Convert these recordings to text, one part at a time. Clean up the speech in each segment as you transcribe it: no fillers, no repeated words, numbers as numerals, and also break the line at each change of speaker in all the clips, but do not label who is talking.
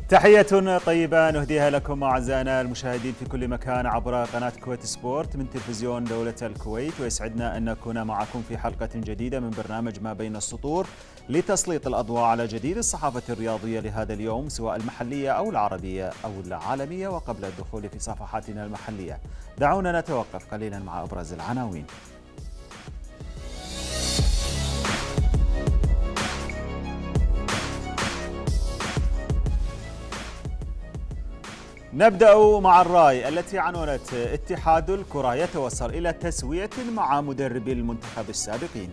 تحية طيبة نهديها لكم أعزائنا المشاهدين في كل مكان عبر قناة كويت سبورت من تلفزيون دولة الكويت، ويسعدنا أن نكون معكم في حلقة جديدة من برنامج ما بين السطور لتسليط الأضواء على جديد الصحافة الرياضية لهذا اليوم، سواء المحلية أو العربية أو العالمية. وقبل الدخول في صفحاتنا المحلية دعونا نتوقف قليلا مع أبرز العناوين. نبدأ مع الراي التي عنونت اتحاد الكرة يتوصل إلى تسوية مع مدربي المنتخب السابقين.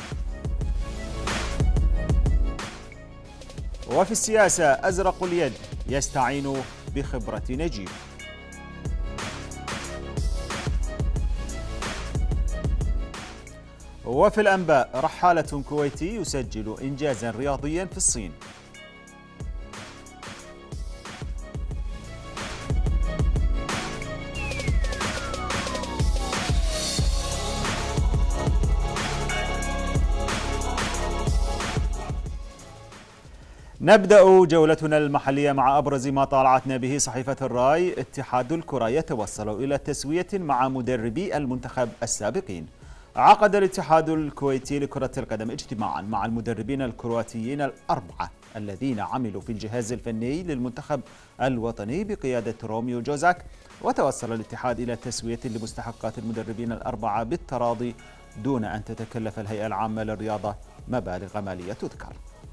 وفي السياسة أزرق اليد يستعين بخبرة نجيب. وفي الأنباء رحالة كويتي يسجل إنجازا رياضيا في الصين. نبدأ جولتنا المحلية مع أبرز ما طالعتنا به صحيفة الراي. اتحاد الكرة يتوصل إلى تسوية مع مدربي المنتخب السابقين. عقد الاتحاد الكويتي لكرة القدم اجتماعا مع المدربين الكرواتيين الأربعة الذين عملوا في الجهاز الفني للمنتخب الوطني بقيادة روميو جوزاك، وتوصل الاتحاد إلى تسوية لمستحقات المدربين الأربعة بالتراضي دون أن تتكلف الهيئة العامة للرياضة مبالغ مالية تذكر.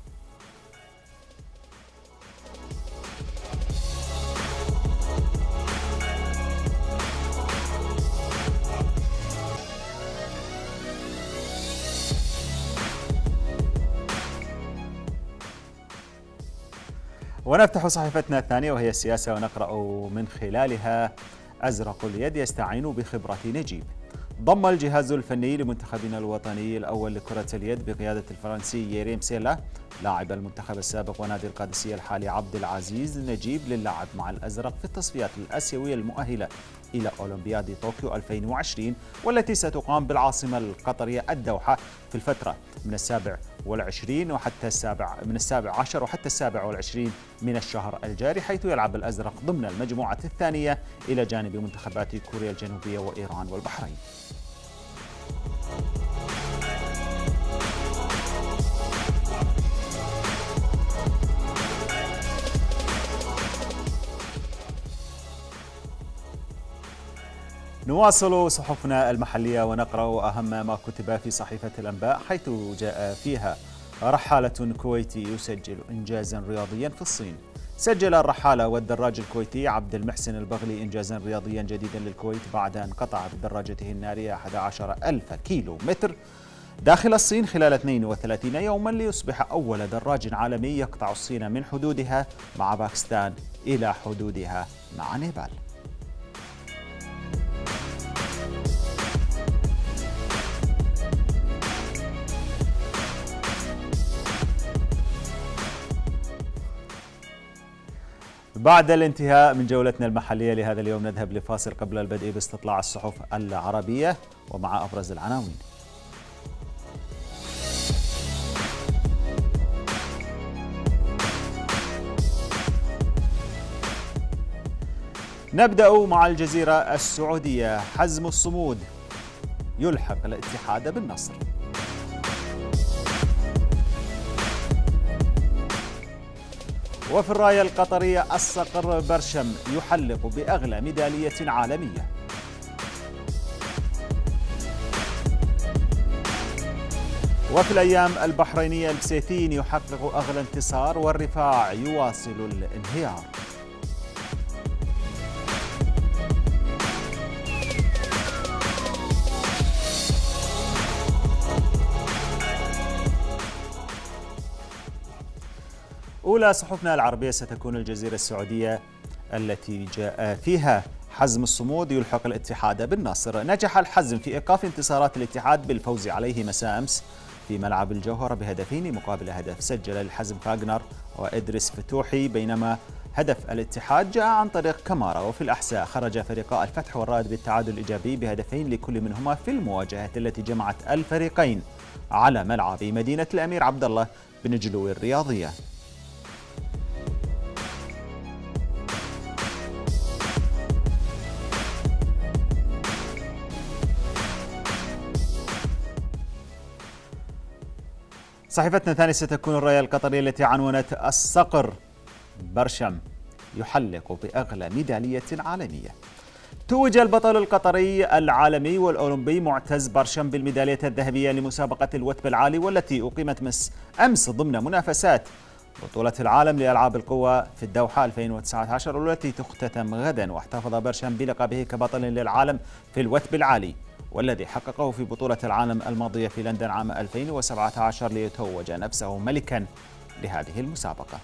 ونفتح صحيفتنا الثانية وهي السياسة، ونقرأ من خلالها: أزرق اليد يستعين بخبرة نجيب. ضم الجهاز الفني لمنتخبنا الوطني الأول لكرة اليد بقيادة الفرنسي ييريم سيلا لاعب المنتخب السابق ونادي القادسية الحالي عبد العزيز نجيب للعب مع الأزرق في التصفيات الآسيوية المؤهلة إلى أولمبياد طوكيو 2020 والتي ستقام بالعاصمة القطرية الدوحة في الفترة من السابع عشر وحتى السابع والعشرين من الشهر الجاري، حيث يلعب الأزرق ضمن المجموعة الثانية إلى جانب منتخبات كوريا الجنوبية وإيران والبحرين. نواصل صحفنا المحلية ونقرأ أهم ما كتب في صحيفة الأنباء، حيث جاء فيها: رحالة كويتي يسجل إنجازا رياضيا في الصين. سجل الرحالة والدراج الكويتي عبد المحسن البغلي إنجازا رياضيا جديدا للكويت بعد أن قطع بدراجته النارية 11,000 كيلو متر داخل الصين خلال 32 يوما ليصبح أول دراج عالمي يقطع الصين من حدودها مع باكستان إلى حدودها مع نيبال. بعد الانتهاء من جولتنا المحلية لهذا اليوم نذهب لفاصل قبل البدء باستطلاع الصحف العربية ومع أبرز العناوين. نبدأ مع الجزيرة السعودية: حزم الصمود يلحق الاتحاد بالنصر. وفي الراية القطرية: الصقر برشم يحلق بأغلى ميدالية عالمية. وفي الأيام البحرينية: البسيتين يحقق أغلى انتصار والرفاع يواصل الانهيار. أولى صحفنا العربية ستكون الجزيرة السعودية التي جاء فيها: حزم الصمود يلحق الاتحاد بالنصر. نجح الحزم في إيقاف انتصارات الاتحاد بالفوز عليه مساء أمس في ملعب الجوهرة بهدفين مقابل هدف. سجل الحزم فاغنر وإدريس فتوحي، بينما هدف الاتحاد جاء عن طريق كمارا. وفي الأحساء خرج فريقا الفتح والرائد بالتعادل الإيجابي بهدفين لكل منهما في المواجهات التي جمعت الفريقين على ملعب مدينة الأمير عبد الله بن جلوي الرياضية. صحيفتنا الثانية ستكون الراية القطرية التي عنونت الصقر برشم يحلق بأغلى ميدالية عالمية. توج البطل القطري العالمي والأولمبي معتز برشم بالميدالية الذهبية لمسابقة الوثب العالي والتي أقيمت أمس ضمن منافسات بطولة العالم لألعاب القوى في الدوحة 2019 والتي تختتم غدا. واحتفظ برشم بلقبه كبطل للعالم في الوثب العالي والذي حققه في بطولة العالم الماضية في لندن عام 2017 ليتوج نفسه ملكا لهذه المسابقة.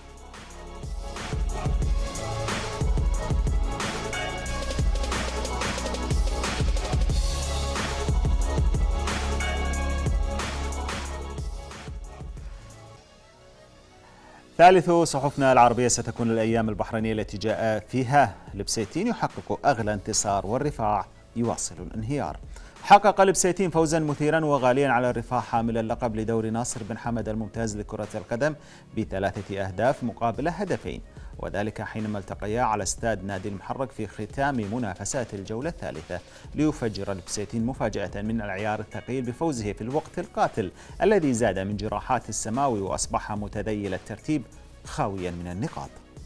ثالث صحفنا العربية ستكون الأيام البحرينية التي جاء فيها لبسيتين يحقق أغلى انتصار والرفاع يواصل الانهيار. حقق لبسيتين فوزا مثيرا وغاليا على الرفاع حامل اللقب لدوري ناصر بن حمد الممتاز لكرة القدم ب3 أهداف مقابل هدفين، وذلك حينما التقيا على استاد نادي المحرق في ختام منافسات الجولة الثالثة ليفجر لبسيتين مفاجأة من العيار الثقيل بفوزه في الوقت القاتل الذي زاد من جراحات السماوي وأصبح متذيل الترتيب خاويا من النقاط.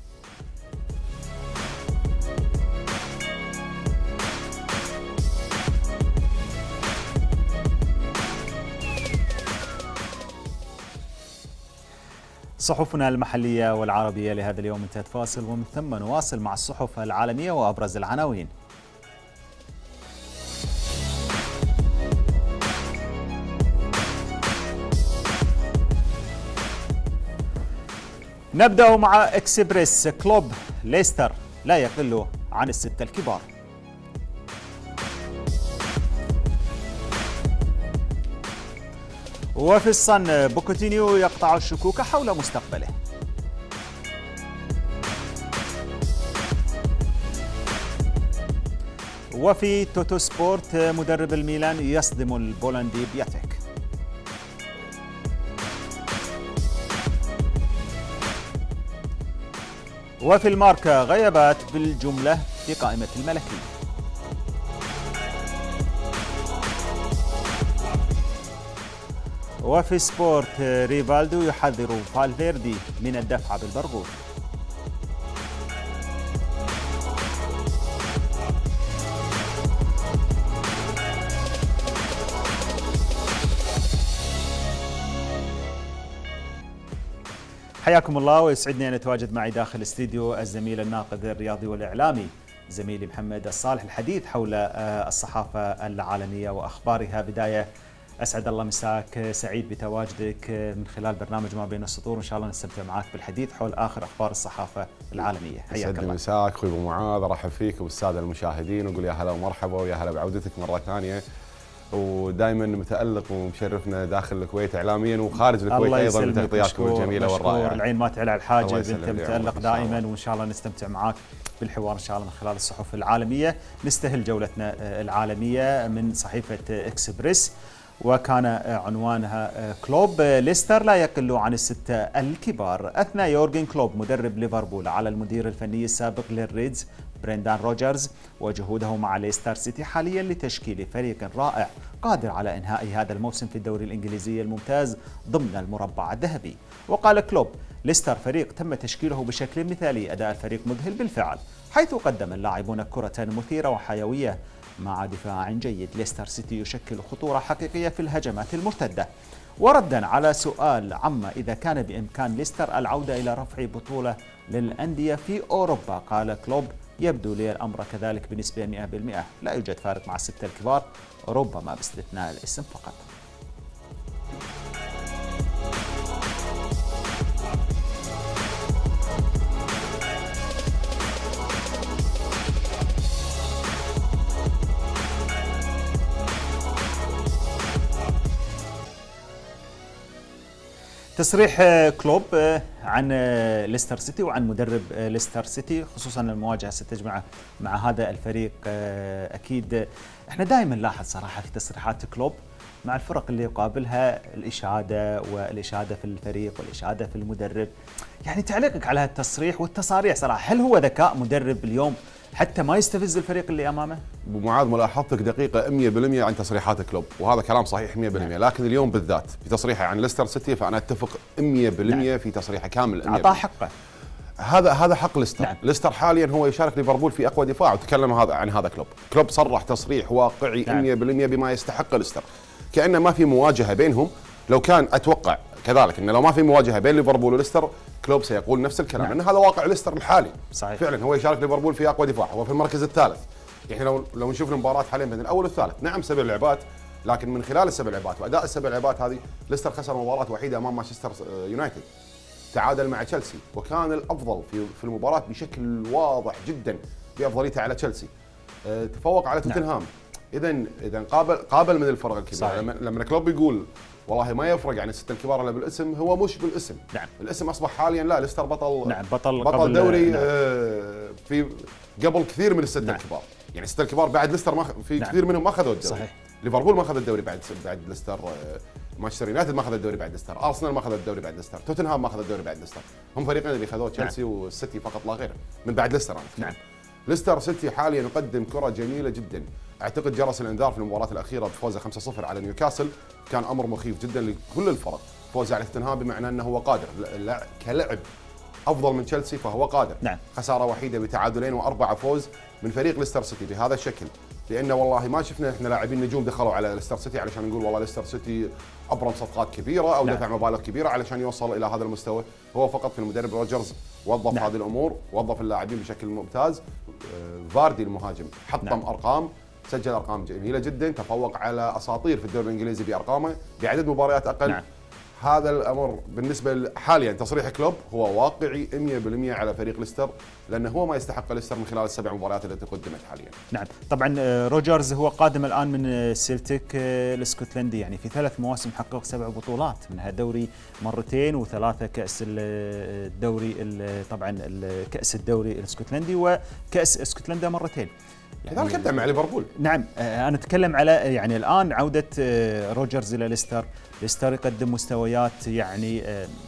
صحفنا المحلية والعربية لهذا اليوم انتهت فاصل، ومن ثم نواصل مع الصحف العالمية وأبرز العناوين. نبدأ مع إكسبريس. كلوب ليستر لا يقل عن الستة الكبار. وفي الصن بوكوتينيو يقطع الشكوك حول مستقبله. وفي توتو سبورت مدرب الميلان يصدم البولندي بياتيك. وفي الماركا غيابات بالجملة في قائمة الملكية. وفي سبورت ريفالدو يحذر فالفيردي من الدفع بالبرغوث. حياكم الله ويسعدني أن أتواجد معي داخل الاستديو الزميل الناقد الرياضي والإعلامي زميلي محمد الصالح الحديث حول الصحافة العالمية وأخبارها. بداية أسعد الله مساك، سعيد بتواجدك من خلال برنامج ما بين السطور، وإن شاء الله نستمتع معك بالحديث حول آخر أخبار الصحافة العالمية. حياك الله.
مساك أخوي أبو معاذ، أرحب فيك وبالسادة المشاهدين وأقول يا هلا ومرحبا ويا هلا بعودتك مرة ثانية، ودائما متألق ومشرفنا داخل الكويت إعلاميا وخارج الكويت أيضا بتغطياتكم الجميلة والرائعة.
العين ما تعلى على الحاجب، أنت متألق دائما وإن شاء الله نستمتع معك بالحوار إن شاء الله من خلال الصحف العالمية. نستهل جولتنا العالمية من صحيفة إكسبريس، وكان عنوانها كلوب ليستر لا يقل عن الستة الكبار. أثنى يورجن كلوب مدرب ليفربول على المدير الفني السابق للريدز بريندان روجرز وجهوده مع ليستر سيتي حاليا لتشكيل فريق رائع قادر على إنهاء هذا الموسم في الدوري الإنجليزي الممتاز ضمن المربع الذهبي. وقال كلوب: ليستر فريق تم تشكيله بشكل مثالي، أداء الفريق مذهل بالفعل، حيث قدم اللاعبون كرة مثيرة وحيوية مع دفاع جيد. ليستر سيتي يشكل خطورة حقيقية في الهجمات المرتدة. وردا على سؤال عما إذا كان بإمكان ليستر العودة إلى رفع بطولة للأندية في أوروبا، قال كلوب: يبدو لي الأمر كذلك بنسبة 100%، لا يوجد فارق مع الستة الكبار، ربما باستثناء الاسم فقط. تصريح كلوب عن ليستر سيتي وعن مدرب ليستر سيتي، خصوصا المواجهة ستجمع مع هذا الفريق. أكيد احنا دائما نلاحظ صراحة في تصريحات كلوب مع الفرق اللي يقابلها الإشادة والإشادة في الفريق والإشادة في المدرب. يعني تعليقك على هالتصريح والتصاريح صراحة، هل هو ذكاء مدرب اليوم حتى ما يستفز الفريق اللي امامه.
ابو معاذ ملاحظتك دقيقه 100% عن تصريحات كلوب، وهذا كلام صحيح 100%، لكن اليوم بالذات في تصريحه عن ليستر سيتي فانا اتفق 100% في تصريحه كامل 100%.
اعطاه حقه.
هذا حق ليستر. ليستر حاليا هو يشارك ليفربول في اقوى دفاع، وتكلم عن هذا كلوب صرح تصريح واقعي 100% بما يستحق ليستر، كأنه ما في مواجهه بينهم. لو كان اتوقع كذلك انه لو ما في مواجهه بين ليفربول وليستر كلوب سيقول نفس الكلام، ان هذا واقع ليستر الحالي.
صحيح.
فعلا هو يشارك ليفربول في اقوى دفاع، هو في المركز الثالث. يعني لو نشوف المباراه حاليا بين الاول والثالث، نعم 7 لعبات، لكن من خلال ال7 لعبات واداء ال7 لعبات هذه ليستر خسر مباراه وحيده امام مانشستر يونايتد، تعادل مع تشيلسي، وكان الافضل في المباراه بشكل واضح جدا بافضليته على تشيلسي، تفوق على توتنهام. اذا قابل من الفرق الكبيره. لما كلوب يقول والله ما يفرق عن السته الكبار الا بالاسم، هو مش بالاسم. الاسم اصبح حاليا لا، ليستر بطل. بطل دوري. في قبل كثير من السته الكبار، يعني السته الكبار بعد ليستر في كثير منهم ما اخذوا الدوري.
صحيح.
ليفربول ما اخذ الدوري بعد ليستر، مانشستر يونايتد ما اخذ الدوري بعد ليستر، ارسنال ما اخذ الدوري بعد ليستر، توتنهام ما اخذ الدوري بعد ليستر. هم فريقين اللي اخذوه، تشيلسي والسيتي فقط لا غير من بعد ليستر. ليستر سيتي حاليا يقدم كره جميله جدا. اعتقد جرس الانذار في المباراه الاخيره بفوزه 5-0 على نيوكاسل كان امر مخيف جدا لكل الفرق. فوز على توتنهام بمعنى انه هو قادر كلعب افضل من تشيلسي، فهو قادر. خساره وحيده بتعادلين و4 فوز من فريق ليستر سيتي بهذا الشكل، لانه والله ما شفنا احنا لاعبين نجوم دخلوا على ليستر سيتي علشان نقول والله ليستر سيتي ابرم صفقات كبيره او دفع مبالغ كبيره علشان يوصل الى هذا المستوى. هو فقط في المدرب روجرز وظف هذه الامور، وظف اللاعبين بشكل ممتاز. فاردي المهاجم حطم ارقام، سجل ارقام جميله جدا، تفوق على اساطير في الدوري الانجليزي بارقامه بعدد مباريات اقل. هذا الامر بالنسبه حاليا تصريح كلوب هو واقعي 100% على فريق ليستر، لانه هو ما يستحق ليستر من خلال ال7 مباريات التي قدمت حاليا.
طبعا روجرز هو قادم الان من سيلتيك الاسكتلندي، يعني في 3 مواسم حقق 7 بطولات، منها دوري مرتين و3 كاس الدوري، طبعا كاس الدوري الاسكتلندي وكاس اسكتلندا مرتين.
كذلك يبدأ مع ليفربول.
نعم، انا اتكلم على يعني الان عوده روجرز الى ليستر. ليستر يقدم مستويات يعني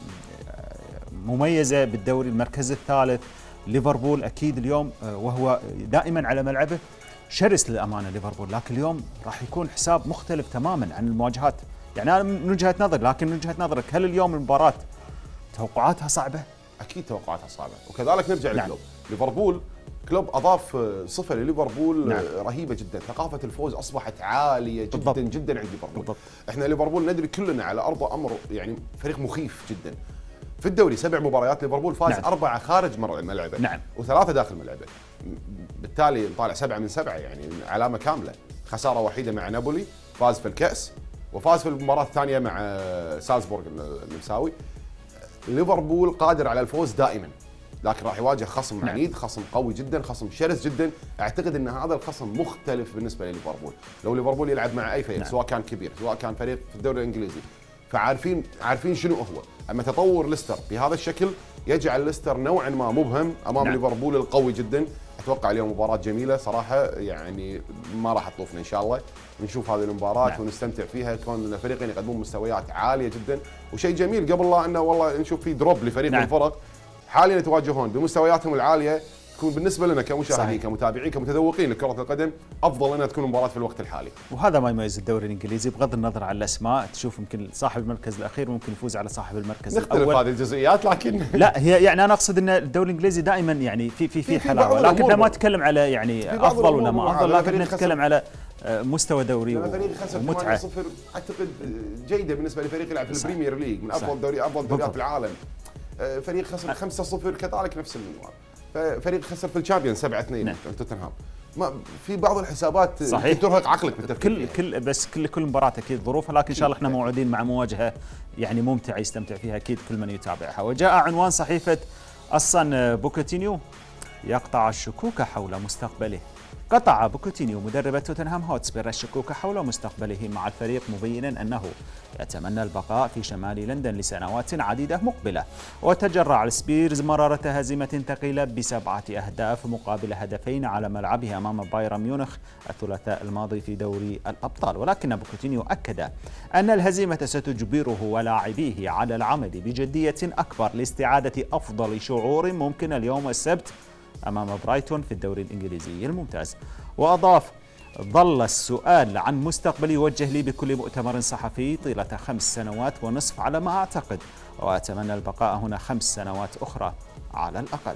مميزه بالدوري، المركز الثالث. ليفربول اكيد اليوم وهو دائما على ملعبه شرس للامانه ليفربول، لكن اليوم راح يكون حساب مختلف تماما عن المواجهات. يعني انا من وجهه نظر، لكن من وجهه نظرك هل اليوم المباراه توقعاتها صعبه؟
اكيد توقعاتها صعبه، وكذلك نرجع لكلوب. ليفربول كلوب اضاف صفه لليفربول رهيبه جدا، ثقافه الفوز اصبحت عاليه جدا جدا عند ليفربول. احنا ليفربول ندري كلنا على ارض امر، يعني فريق مخيف جدا. في الدوري 7 مباريات ليفربول فاز 4 خارج ملعبه و3 داخل ملعبه، بالتالي طالع 7 من 7، يعني علامه كامله. خساره وحيده مع نابولي، فاز في الكاس وفاز في المباراه الثانيه مع سالزبورغ النمساوي. ليفربول قادر على الفوز دائما، لكن راح يواجه خصم عنيد، خصم قوي جدا، خصم شرس جدا. اعتقد ان هذا الخصم مختلف بالنسبه لليفربول. لو ليفربول يلعب مع اي فريق سواء كان كبير سواء كان فريق في الدوري الانجليزي، عارفين شنو هو. اما تطور ليستر بهذا الشكل يجعل ليستر نوعا ما مبهم امام ليفربول القوي جدا. اتوقع اليوم مباراه جميله صراحه، يعني ما راح تطوفنا ان شاء الله. نشوف هذه المباراه ونستمتع فيها، كون الفريقين يقدمون مستويات عاليه جدا، وشيء جميل قبل لا انه والله نشوف في دروب لفريق من الفرق حاليا يتواجهون بمستوياتهم العاليه. تكون بالنسبه لنا كمشاهدين كمتابعين كمتذوقين لكره القدم افضل انها تكون مباراه في الوقت الحالي.
وهذا ما يميز الدوري الانجليزي بغض النظر عن الاسماء. تشوف يمكن صاحب المركز الاخير ممكن يفوز على صاحب المركز الاول.
نختلف هذه الجزئيات، لكن
لا هي يعني انا اقصد ان الدوري الانجليزي دائما يعني في حلاوه، لكن ما نتكلم على يعني افضل ولا ما افضل، لكن نتكلم على مستوى دوري ومتعه.
0 اعتقد جيده بالنسبه لفريق يلعب في البريمير ليج من افضل دوريات في العالم. فريق خسر 5-0 كذلك نفس المباراه. فريق خسر في الشامبيون 7-2 توتنهام. ما في بعض الحسابات ترهق عقلك بالتفكير.
بس كل مباراه اكيد ظروفها، لكن ان شاء الله احنا موعودين مع مواجهه يعني ممتعه يستمتع فيها اكيد كل من يتابعها. وجاء عنوان صحيفه الصن: بوكيتينيو يقطع الشكوك حول مستقبله. قطع بوكيتينيو مدرب توتنهام هوتسبير الشكوك حول مستقبله مع الفريق، مبينا أنه يتمنى البقاء في شمال لندن لسنوات عديدة مقبلة. وتجرع السبيرز مرارة هزيمة ثقيلة ب7 أهداف مقابل 2 على ملعبه أمام بايرن ميونخ الثلاثاء الماضي في دوري الأبطال. ولكن بوكيتينيو أكد أن الهزيمة ستجبره ولاعبيه على العمل بجدية أكبر لاستعادة أفضل شعور ممكن اليوم السبت أمام برايتون في الدوري الإنجليزي الممتاز. وأضاف: ظل السؤال عن مستقبلي يوجه لي بكل مؤتمر صحفي طيلة 5 سنوات ونصف على ما أعتقد، وأتمنى البقاء هنا 5 سنوات أخرى على الأقل.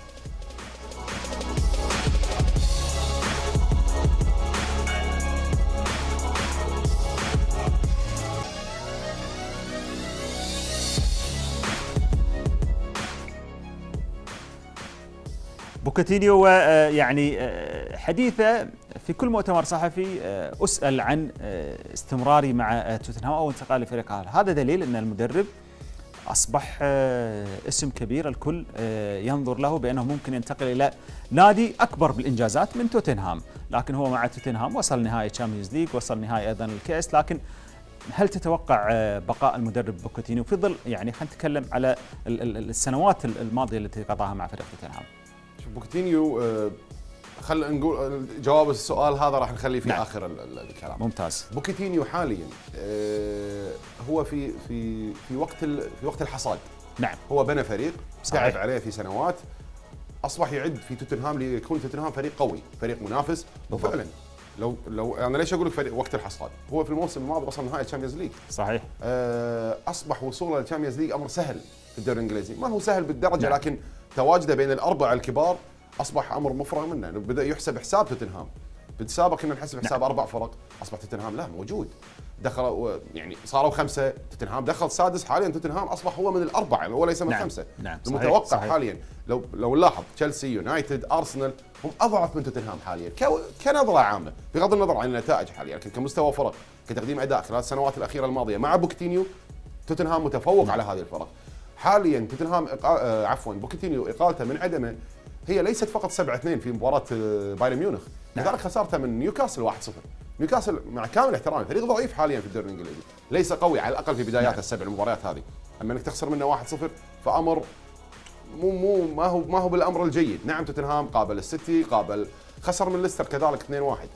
بوكيتينيو يعني حديثه في كل مؤتمر صحفي أسأل عن استمراري مع توتنهام أو انتقال لفريق آخر. هذا دليل أن المدرب أصبح اسم كبير، الكل ينظر له بأنه ممكن ينتقل إلى نادي أكبر بالإنجازات من توتنهام، لكن هو مع توتنهام وصل نهائي تشامبيونز ليج، وصل نهائي أيضا الكأس. لكن هل تتوقع بقاء المدرب بوكيتينيو في ظل يعني خلينا نتكلم على السنوات الماضية التي قضاها مع فريق توتنهام؟
بوكيتينيو خلينا نقول جواب السؤال هذا راح نخليه في اخر الكلام.
ممتاز.
بوكيتينيو حاليا هو في وقت الحصاد.
نعم.
هو بنى فريق تعب عليه في سنوات، اصبح يعد في توتنهام ليكون توتنهام فريق قوي، فريق منافس. وفعلا لو انا ليش اقول لك فريق وقت الحصاد؟ هو في الموسم الماضي وصل نهائي الشامبيونز ليج.
صحيح.
اصبح وصوله للشامبيونز ليج امر سهل في الدوري الانجليزي، ما هو سهل بالدرجه.
نعم.
لكن تواجده بين الاربعه الكبار اصبح امر مفرغ منه. بدا يحسب حساب توتنهام. بالسابق كنا نحسب حساب 4 فرق، اصبح توتنهام لا موجود، دخلوا يعني صاروا 5، توتنهام دخل سادس. حاليا توتنهام اصبح هو من الاربعه، هو ليس من 5.
نعم.
المتوقع
صحيح.
حاليا لو نلاحظ تشيلسي، يونايتد، ارسنال هم اضعف من توتنهام حاليا كنظره عامه، بغض النظر عن النتائج حاليا، لكن كمستوى فرق، كتقديم اداء خلال السنوات الاخيره الماضيه مع بوكيتينيو توتنهام متفوق على هذه الفرق. حاليا توتنهام بوكيتينيو اقالته من عدمه هي ليست فقط 7-2 في مباراه بايرن ميونخ، لذلك خسارته من نيوكاسل 1-0. نيوكاسل مع كامل احترامي فريق ضعيف حاليا في الدوري الانجليزي، ليس قوي على الاقل في بدايات السبع المباريات هذه. اما انك تخسر منه 1-0 فامر ما هو بالامر الجيد. نعم توتنهام قابل السيتي، خسر من ليستر كذلك 2-1.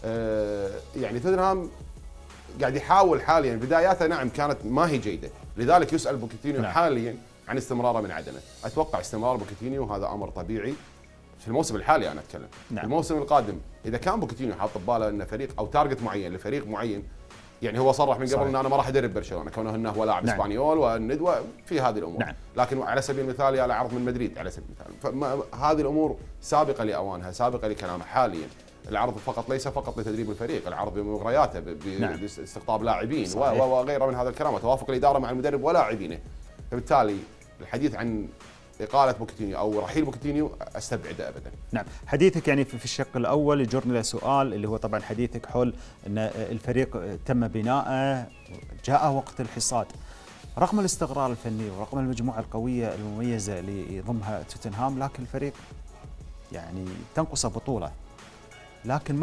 يعني توتنهام قاعد يحاول حاليا، بداياته نعم كانت ما هي جيده، لذلك يسأل بوكيتينيو حاليا عن استمراره من عدمه. اتوقع استمرار بوكيتينيو هذا امر طبيعي في الموسم الحالي. انا اتكلم الموسم القادم، اذا كان بوكيتينيو حاط بباله انه فريق او تارجت معين لفريق معين، يعني هو صرح من قبل ان انا ما راح ادرب برشلونه كونه انه هو لاعب اسبانيول والندوه في هذه الامور. لكن على سبيل المثال يا عرض من مدريد على سبيل المثال، هذه الامور سابقه لاوانها، سابقه لكلامه. حاليا العرض فقط ليس فقط لتدريب الفريق، العرض بمغرياته، باستقطاب لاعبين وغيره من هذا الكلام، وتوافق الاداره مع المدرب ولاعبينه. فبالتالي الحديث عن إقالة بوكيتينيو أو رحيل بوكيتينيو أستبعده أبدا.
نعم. حديثك يعني في الشق الأول يجرني إلى سؤال اللي هو طبعا حديثك حول أن الفريق تم بناءه، جاء وقت الحصاد. رغم الاستقرار الفني ورغم المجموعة القوية المميزة اللي يضمها توتنهام، لكن الفريق يعني تنقصه بطولة. لكن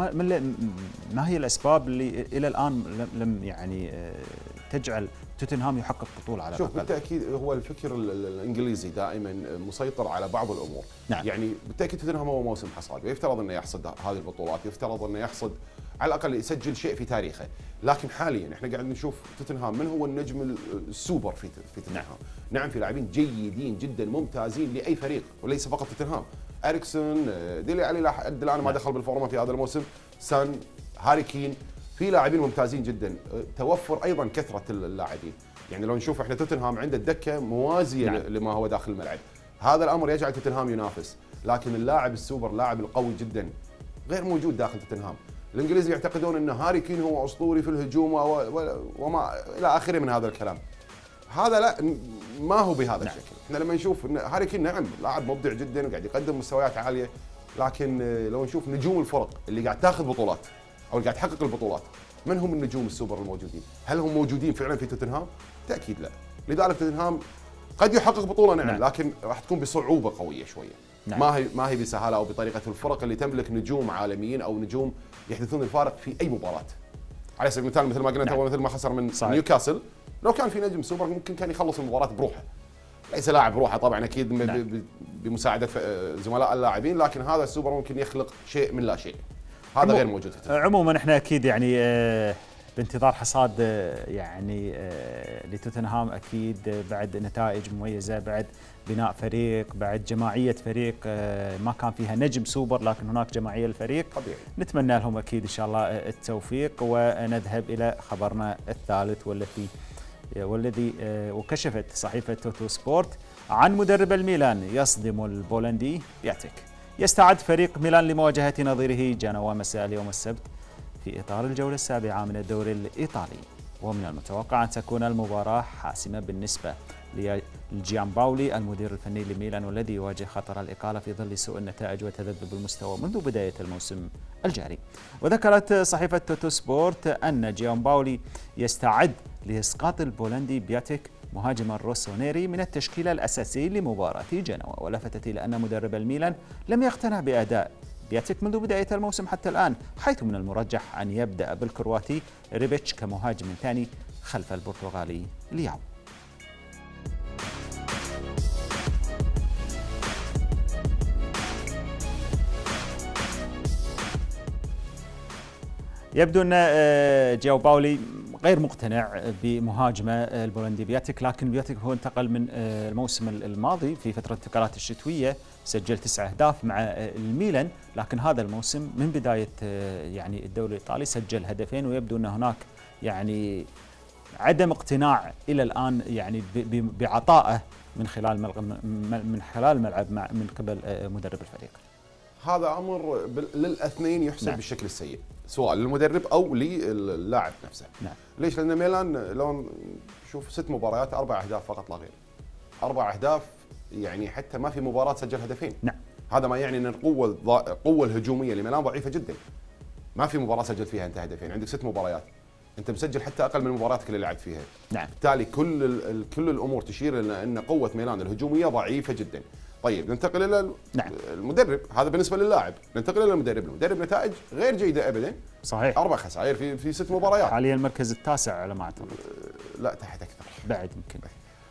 ما هي الأسباب اللي إلى الآن لم يعني تجعل توتنهام يحقق بطولة على
الأقل؟ شوف بالتأكيد هو الفكر الإنجليزي دائما مسيطر على بعض الأمور. نعم. يعني بالتأكيد توتنهام هو موسم حصاد، ويفترض أنه يحصد هذه البطولات، يفترض أنه يحصد على الأقل يسجل شيء في تاريخه. لكن حاليا احنا قاعد نشوف توتنهام من هو النجم السوبر في توتنهام. نعم في لاعبين جيدين جدا ممتازين لأي فريق وليس فقط توتنهام. اريكسون، ديلي علي لحد الان ما دخل بالفورمه في هذا الموسم، سان، هاري كين، في لاعبين ممتازين جدا. توفر ايضا كثره اللاعبين، يعني لو نشوف احنا توتنهام عنده الدكه موازيه لما هو داخل الملعب. هذا الامر يجعل توتنهام ينافس، لكن اللاعب السوبر، اللاعب القوي جدا غير موجود داخل توتنهام. الانجليز يعتقدون ان هاري كين هو اسطوري في الهجوم وما الى اخره من هذا الكلام. هذا لا، ما هو بهذا الشكل. احنا لما نشوف ان هاري كين نعم لاعب مبدع جدا وقاعد يقدم مستويات عاليه، لكن لو نشوف نجوم الفرق اللي قاعد تاخذ بطولات او اللي قاعد تحقق البطولات، من هم النجوم السوبر الموجودين؟ هل هم موجودين فعلا في توتنهام؟ بالتاكيد لا. لذلك توتنهام قد يحقق بطوله نعم، لكن راح تكون بصعوبه قويه شويه. ما هي بسهاله او بطريقه الفرق اللي تملك نجوم عالميين او نجوم يحدثون الفارق في اي مباراه. على سبيل المثال مثل ما قلنا تو، مثل ما خسر من نيوكاسل، لو كان في نجم سوبر ممكن كان يخلص المباراه بروحه. ليس لاعب بروحه طبعا، اكيد بمساعده زملاء اللاعبين، لكن هذا السوبر ممكن يخلق شيء من لا شيء. هذا غير موجود في
عموما احنا اكيد يعني بانتظار حصاد يعني لتوتنهام أكيد، بعد نتائج مميزة، بعد بناء فريق، بعد جماعية فريق ما كان فيها نجم سوبر لكن هناك جماعية للفريق. طبيعي. نتمنى لهم أكيد إن شاء الله التوفيق. ونذهب إلى خبرنا الثالث والذي وكشفت صحيفة توتو سبورت عن مدرب الميلان يصدم البولندي بياتيك. يستعد فريق ميلان لمواجهة نظيره جنوا مساء اليوم السبت في إطار الجولة السابعة من الدوري الإيطالي، ومن المتوقع أن تكون المباراة حاسمة بالنسبة لجيامباولي المدير الفني لميلان، والذي يواجه خطر الإقالة في ظل سوء النتائج وتذبذب المستوى منذ بداية الموسم الجاري. وذكرت صحيفة توتو سبورت أن جيامباولي يستعد لإسقاط البولندي بياتيك مهاجم الروسونيري من التشكيلة الأساسي لمباراة جنوا، ولفتت إلى أن مدرب الميلان لم يقتنع بأداء بياتيك منذ بداية الموسم حتى الآن، حيث من المرجح أن يبدأ بالكرواتي ريبيتش كمهاجم ثاني خلف البرتغالي لياو. يبدو أن جيامباولي غير مقتنع بمهاجمه البولندي بياتيك، لكن بياتيك هو انتقل من الموسم الماضي في فترة الانتقالات الشتوية، سجل 9 أهداف مع الميلان، لكن هذا الموسم من بداية يعني الدوري الإيطالي سجل هدفين، ويبدو أن هناك يعني عدم اقتناع إلى الآن يعني بعطائه من خلال الملعب من قبل مدرب الفريق.
هذا أمر للاثنين يحسب نعم. بالشكل السيء، سواء للمدرب أو للاعب نفسه. نعم. ليش؟ لأن ميلان لو نشوف 6 مباريات 4 أهداف فقط لا غير. 4 أهداف يعني حتى ما في مباراة سجل هدفين. نعم. هذا ما يعني أن القوة الهجومية لميلان ضعيفة جدا. ما في مباراة سجل فيها أنت هدفين، عندك 6 مباريات. أنت مسجل حتى أقل من مباراتك اللي لعبت فيها. نعم. بالتالي كل الأمور تشير إلى أن قوة ميلان الهجومية ضعيفة جدا. طيب ننتقل الى نعم. المدرب، هذا بالنسبه للاعب. ننتقل الى المدرب نتائج غير جيده ابدا. صحيح. 4 خسائر في 6 مباريات.
حاليا المركز التاسع على ما اعتقد.
لا تحت اكثر
بعد يمكن.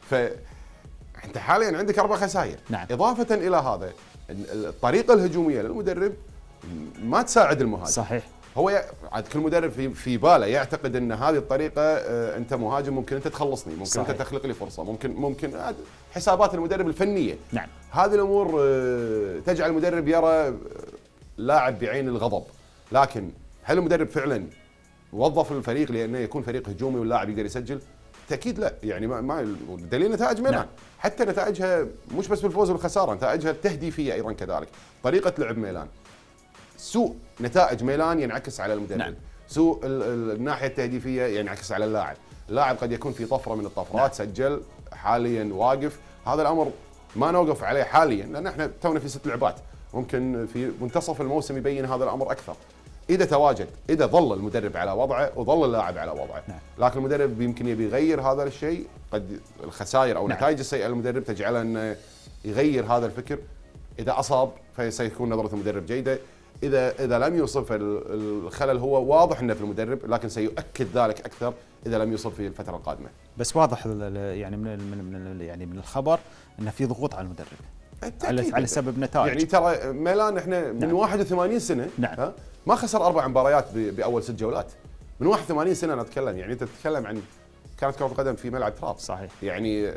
فانت حاليا عندك 4 خسائر. نعم. اضافه الى هذا الطريقه الهجوميه للمدرب ما تساعد المهاجم. صحيح. هو عاد كل مدرب في باله يعتقد ان هذه الطريقه انت مهاجم ممكن انت تخلصني، ممكن صحيح. انت تخلق لي فرصه، ممكن حسابات المدرب الفنيه. نعم. هذه الامور تجعل المدرب يرى لاعب بعين الغضب، لكن هل المدرب فعلا وظف الفريق لانه يكون فريق هجومي واللاعب يقدر يسجل؟ تاكيد لا، يعني ما دليل نتائج ميلان. نعم. حتى نتائجها مش بس بالفوز والخساره، نتائجها التهديفيه ايضا كذلك. طريقه لعب ميلان، سوء نتائج ميلان ينعكس على المدرب. نعم. سوء الناحيه التهديفيه ينعكس على اللاعب. اللاعب قد يكون في طفره من الطفرات. نعم. سجل حاليا واقف، هذا الامر ما نوقف عليه حاليا لان احنا تونا في 6 لعبات، ممكن في منتصف الموسم يبين هذا الامر اكثر. اذا ظل المدرب على وضعه وظل اللاعب على وضعه. نعم. لكن المدرب يمكن يبي يغير هذا الشيء، قد الخسائر او نعم. النتائج السيئه للمدرب تجعله انه يغير هذا الفكر. اذا اصاب فسيكون نظره المدرب جيده، اذا لم يصب فالخلل هو واضح انه في المدرب، لكن سيؤكد ذلك اكثر اذا لم يصب في الفتره القادمه.
بس واضح يعني من الخبر انه في ضغوط على المدرب على سبب نتائج.
يعني ترى ميلان احنا من 81 سنه نعم. ما خسر 4 مباريات باول 6 جولات. من 81 سنه انا اتكلم، يعني انت تتكلم عن كانت كره القدم في ملعب تراب. صحيح. يعني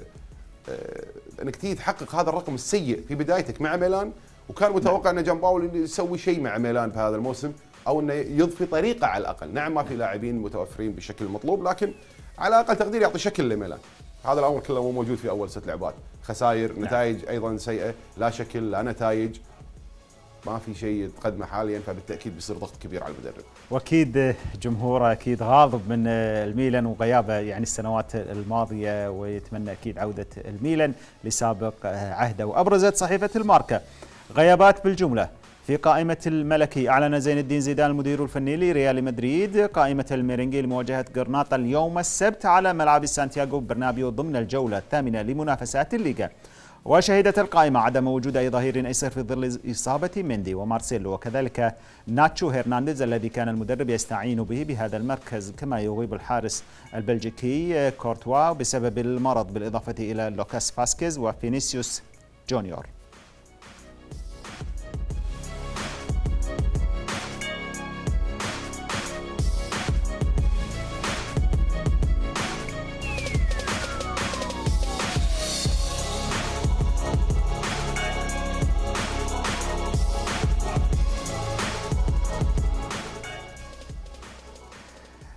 انك تيجي تحقق هذا الرقم السيء في بدايتك مع ميلان، وكان متوقع ان جامباولي يسوي شيء مع ميلان بهذا الموسم، او انه يضفي طريقه على الاقل. نعم ما في لاعبين متوفرين بالشكل المطلوب، لكن على اقل تقدير يعطي شكل لميلان. هذا الامر كله مو موجود في اول 6 لعبات، خسائر، نتائج ايضا سيئه، لا شكل لا نتائج، ما في شيء يتقدمه حاليا، فبالتاكيد بيصير ضغط كبير على المدرب.
واكيد جمهوره اكيد غاضب من الميلان وغيابه يعني السنوات الماضيه، ويتمنى اكيد عوده الميلان لسابق عهده. وابرزت صحيفه الماركا غيابات بالجمله في قائمة الملكي. أعلن زين الدين زيدان المدير الفني لريال مدريد قائمة الميرينجي لمواجهة غرناطة اليوم السبت على ملعب سانتياغو برنابيو ضمن الجولة الثامنة لمنافسات الليغا. وشهدت القائمة عدم وجود أي ظهير أيسر في ظل إصابة ميندي ومارسيلو، وكذلك ناتشو هرنانديز الذي كان المدرب يستعين به بهذا المركز، كما يغيب الحارس البلجيكي كورتوا بسبب المرض، بالإضافة إلى لوكاس فاسكيز وفينيسيوس جونيور.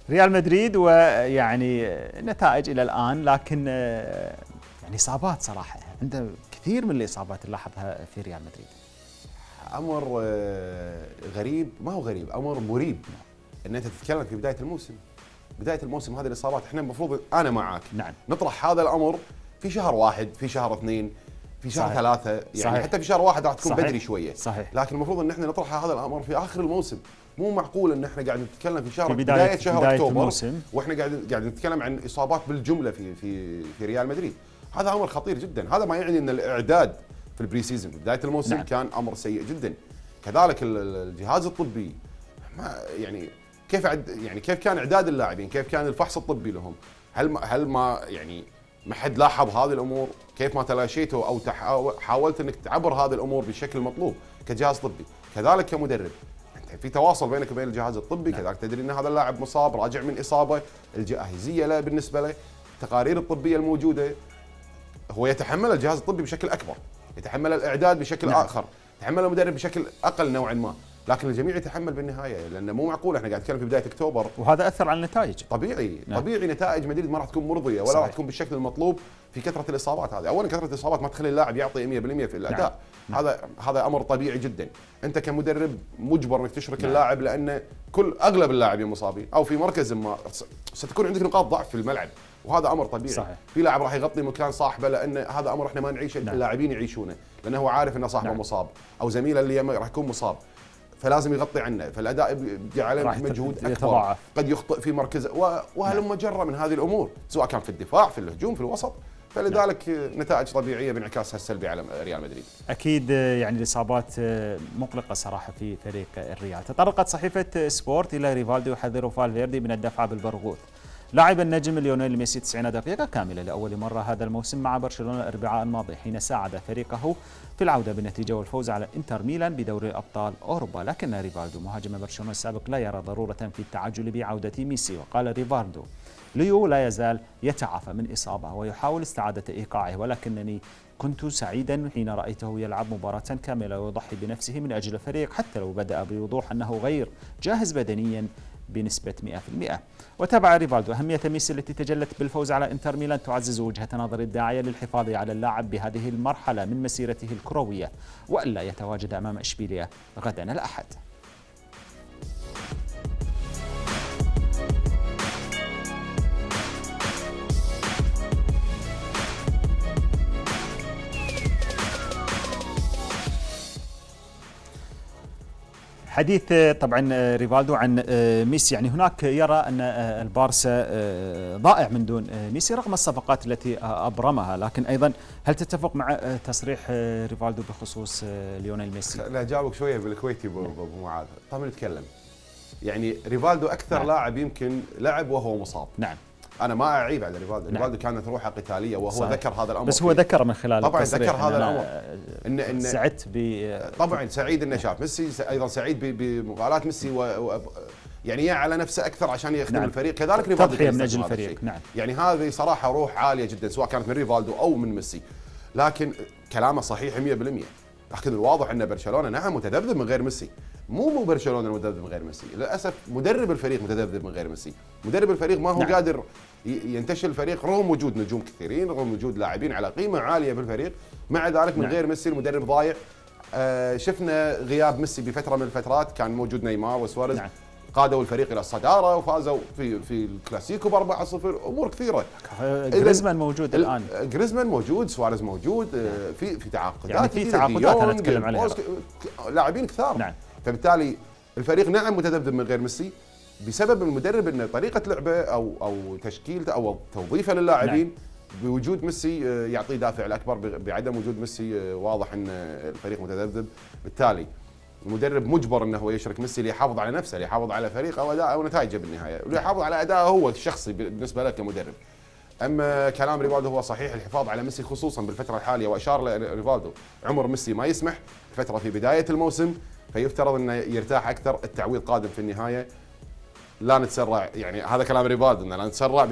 ريال مدريد ويعني نتائج الى الان، لكن يعني اصابات صراحه، عنده كثير من الاصابات نلاحظها في ريال مدريد.
امر غريب، ما هو غريب، امر مريب ان انت تتكلم في بدايه الموسم. بدايه الموسم هذه الاصابات، احنا المفروض انا معاك
نعم
نطرح هذا الامر في شهر واحد، في شهر اثنين، في شهر
صحيح.
ثلاثة، يعني
صحيح.
حتى في شهر واحد راح تكون
صحيح.
بدري شويه.
صحيح.
لكن المفروض ان احنا نطرح هذا الامر في اخر الموسم. مو معقول ان احنا قاعد نتكلم في شهر
في
بدايه شهر اكتوبر
الموسم،
واحنا قاعد نتكلم عن اصابات بالجمله في ريال مدريد. هذا امر خطير جدا. هذا ما يعني ان الاعداد في البري سيزون في بدايه الموسم
نعم.
كان امر سيء جدا. كذلك الجهاز الطبي، ما يعني كيف كان اعداد اللاعبين، كيف كان الفحص الطبي لهم، هل ما يعني ما حد لاحظ هذه الامور؟ كيف ما تلاشيته او حاولت انك تعبر هذه الامور بالشكل المطلوب كجهاز طبي؟ كذلك كمدرب، انت في تواصل بينك وبين الجهاز الطبي.
نعم.
كذلك تدري ان هذا اللاعب مصاب، راجع من اصابه، الجاهزيه له بالنسبه له، التقارير الطبيه الموجوده، هو يتحمل الجهاز الطبي بشكل اكبر، يتحمل الاعداد بشكل
نعم.
اخر، يتحمل المدرب بشكل اقل نوعا ما، لكن الجميع يتحمل بالنهايه، لانه مو معقول احنا قاعد نتكلم في بدايه اكتوبر.
وهذا اثر على النتائج.
طبيعي.
نعم.
طبيعي نتائج مدريد ما راح تكون مرضيه ولا راح تكون بالشكل المطلوب في كثره الاصابات هذه. اولا كثره الاصابات ما تخلي اللاعب يعطي 100% في الاداء.
نعم.
هذا امر طبيعي جدا. انت كمدرب مجبر انك تشرك
نعم.
اللاعب، لان اغلب اللاعبين مصابين او في مركز ما ستكون عندك نقاط ضعف في الملعب، وهذا امر طبيعي.
صحيح.
في لاعب راح يغطي مكان صاحبه، لان هذا امر احنا ما نعيشه،
نعم.
اللاعبين يعيشونه، لانه هو عارف ان صاحبه
نعم.
مصاب او زميله اللي راح يكون مصاب، فلازم يغطي عنه، فالاداء بيجي عليه مجهود اكبر،
يتضاعف.
قد يخطئ في مركزه وهلم جرة من هذه الامور، سواء كان في الدفاع، في الهجوم، في الوسط. فلذلك نتائج طبيعيه بانعكاسها السلبي على ريال مدريد.
اكيد يعني الاصابات مقلقه صراحه في فريق الريال. تطرقت صحيفه سبورت الى ريفالدو يحذر فالفيردي من الدفع بالبرغوث. لعب النجم ليونيل ميسي 90 دقيقة كاملة لأول مرة هذا الموسم مع برشلونة الأربعاء الماضي، حين ساعد فريقه في العودة بالنتيجة والفوز على إنتر ميلان بدوري أبطال أوروبا. لكن ريفالدو مهاجم برشلونة السابق لا يرى ضرورة في التعجل بعودة ميسي. وقال ريفالدو: ليو لا يزال يتعافى من إصابة ويحاول استعادة إيقاعه، ولكنني كنت سعيدا حين رأيته يلعب مباراة كاملة ويضحي بنفسه من أجل الفريق، حتى لو بدأ بوضوح أنه غير جاهز بدنيا بنسبة 100%. وتابع ريفالدو: أهمية ميسي التي تجلت بالفوز على إنتر ميلان تعزز وجهة نظر الداعية للحفاظ على اللاعب بهذه المرحلة من مسيرته الكروية، وألا يتواجد أمام إشبيلية غدا الأحد. حديث طبعا ريفالدو عن ميسي، يعني هناك يرى أن البارسا ضائع من دون ميسي رغم الصفقات التي أبرمها، لكن أيضا هل تتفق مع تصريح ريفالدو بخصوص ليونيل ميسي؟
لا أجاوبك شوية بالكويتي أبو معاذ. طبعا نتكلم يعني ريفالدو أكثر
نعم.
لاعب يمكن لعب وهو مصاب.
نعم.
أنا ما أعيب على ريفالدو،
نعم.
ريفالدو كانت روحه قتالية وهو
صحيح.
ذكر هذا الأمر.
بس هو ذكر من خلال
طبعا
التصريح
ذكر هذا الأمر إن
سعدت
طبعا سعيد إنه شاف ميسي، أيضا سعيد بمقالات ميسي يعني على نفسه أكثر عشان يخدم
نعم.
الفريق. كذلك ريفالدو
تضحية من أجل الفريق. نعم.
يعني هذه صراحة روح عالية جدا سواء كانت من ريفالدو أو من ميسي. لكن كلامه صحيح 100%. لكن الواضح ان برشلونه نعم متذبذب من غير ميسي. مو برشلونه متذبذب من غير ميسي، للاسف مدرب الفريق متذبذب من غير ميسي. مدرب الفريق ما هو
نعم.
قادر ينتشل الفريق رغم وجود نجوم كثيرين، رغم وجود لاعبين على قيمه عاليه بالفريق، مع ذلك من
نعم.
غير ميسي المدرب ضايع. شفنا غياب ميسي بفتره من الفترات، كان موجود نيمار وسواريز. نعم. قادوا الفريق الى الصداره وفازوا في الكلاسيكو ب 4-0، امور كثيره.
جريزمان موجود الان،
جريزمان موجود، سواريز موجود. في تعاقدات،
يعني في تعاقدات انا اتكلم عليها،
لاعبين كثار.
نعم.
فبالتالي الفريق نعم متذبذب من غير ميسي بسبب المدرب ان طريقه لعبه او تشكيلته او توظيفه للاعبين. نعم. بوجود ميسي يعطي دافع الاكبر، بعدم وجود ميسي واضح ان الفريق متذبذب. بالتالي المدرب مجبر انه هو يشرك ميسي ليحافظ على نفسه، ليحافظ على فريقه او اداءه ونتائجه بالنهايه، وليحافظ على ادائه هو الشخصي بالنسبه له كمدرب. اما كلام ريفالدو هو صحيح، الحفاظ على ميسي خصوصا بالفتره الحاليه، واشار ريفالدو عمر ميسي ما يسمح، الفتره في بدايه الموسم، فيفترض انه يرتاح اكثر، التعويض قادم في النهايه. لا نتسرع، يعني هذا كلام ريفالدو، لا نتسرع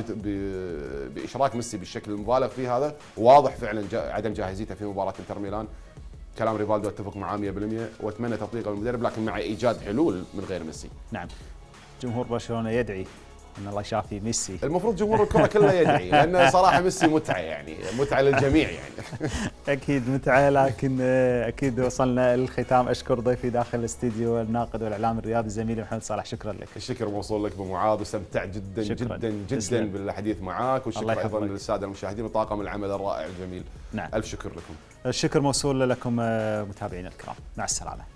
باشراك ميسي بالشكل المبالغ فيه هذا، واضح فعلا عدم جاهزيته في مباراه انتر ميلان. كلام ريفالدو اتفق معاه 100%، واتمنى تطبيق المدرب لكن مع ايجاد حلول من غير ميسي.
نعم. جمهور برشلونه يدعي ان الله يشافي ميسي.
المفروض جمهور الكره كله يدعي، لان صراحه ميسي متعه يعني، متعه للجميع يعني.
اكيد متعه، لكن اكيد وصلنا للختام. اشكر ضيفي داخل الاستديو الناقد والاعلام الرياضي زميلي محمد صالح، شكرا لك.
الشكر موصول لك ابو معاذ، واستمتعت جدا
شكراً.
جدا جدا
تسلم.
بالحديث معاك، والشكر ايضا للساده المشاهدين وطاقم العمل الرائع الجميل.
نعم.
الف شكر لكم.
الشكر موصول لكم متابعينا الكرام، مع السلامه.